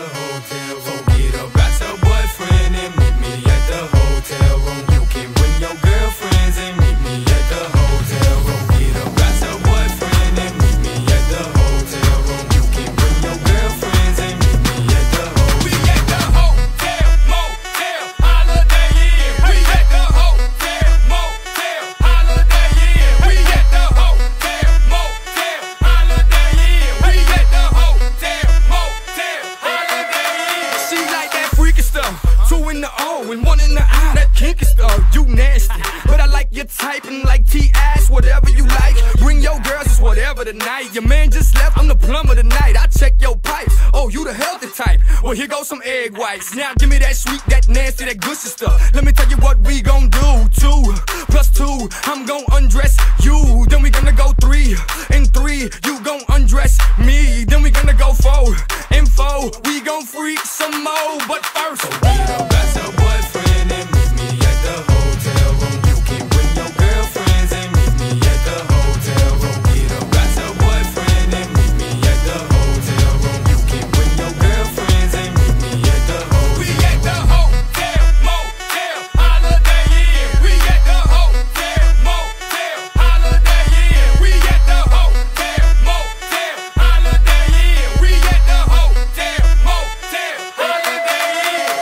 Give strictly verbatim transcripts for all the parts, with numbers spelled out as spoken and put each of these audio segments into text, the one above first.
hotel room. Get up, got your boyfriend and meet me at the hotel room. You can bring your girlfriends and meet me at the hotel room. Get up, got your boyfriend and meet me at the hotel room. You can bring your girlfriends and meet me at the hotel room. We at the hotel, motel, Holiday Inn. We at the hotel, motel, Holiday Inn. We at the hotel, motel, Holiday Inn. We at the hotel, motel, Holiday Inn. She like that freaky stuff, two in the O and one in the I. That kinky stuff, you nasty, but I like your type and like T-ass, whatever you like. Bring your girls, it's whatever tonight. Your man just left, I'm the plumber tonight. I check your pipes, oh you the healthy type. Well here goes some egg whites. Now give me that sweet, that nasty, that gushy stuff. Let me tell you what we gon' do. Two plus two, I'm gon' undress you. Then we gonna go three and three, you gon' undress me. Then we gonna go four and four, we gon' freak some more. But first, so get up, got your boyfriend and meet me at the hotel room. You can bring your girlfriends and meet me at the hotel room. Get up, got your boyfriend and meet me at the hotel room. You can bring your girlfriends and meet me at the hotel room. We at the hotel, motel, Holiday Inn. We at the hotel, motel, Holiday Inn. We at the hotel, motel, Holiday Inn. We at the hotel, motel, Holiday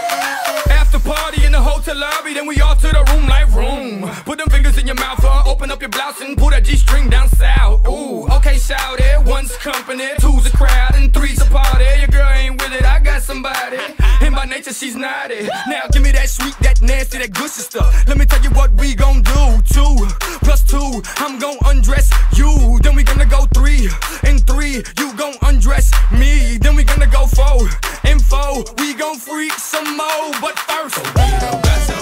Inn. After party in the hotel lobby, then we all to the room like room. Put them fingers in your mouth, uh, open up your blouse and pull that G-string down south. Ooh, okay, shout it. One's company, two's a crowd, and three's a party. Your girl ain't with it, I got somebody. And by nature, she's naughty. Now give me that sweet, that nasty, that gushy stuff. Let me tell you what we gon' do. Two plus two, I'm gon' undress you. Then we gonna go three and three, you gon' undress me. Then we gonna go four and four, we gon' freak some more. But first, so get up, got your